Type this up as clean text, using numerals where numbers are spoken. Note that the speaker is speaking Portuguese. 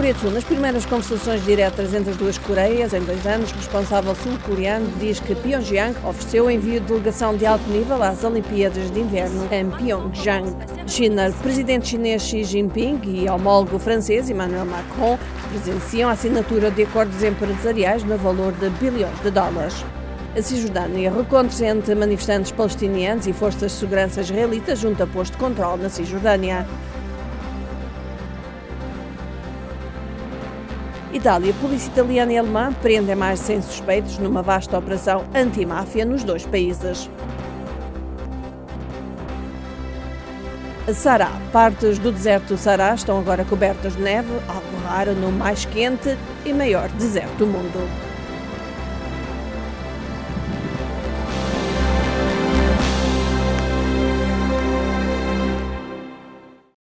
Coreia do Sul, nas primeiras conversações diretas entre as duas Coreias, em 2 anos, o responsável sul-coreano diz que Pyongyang ofereceu o envio de delegação de alto nível às Olimpíadas de Inverno em Pyeongchang. China, o presidente chinês Xi Jinping e o homólogo francês Emmanuel Macron presenciam a assinatura de acordos empresariais no valor de bilhões de dólares. A Cisjordânia, recontros entre manifestantes palestinianos e forças de segurança israelitas junto a posto de controle na Cisjordânia. Itália, polícia italiana e alemã prendem mais de 100 suspeitos numa vasta operação anti-máfia nos 2 países. Sará. Partes do deserto do Sará estão agora cobertas de neve, algo raro no mais quente e maior deserto do mundo.